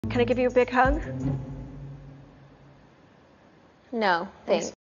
Can I give you a big hug? No, thanks.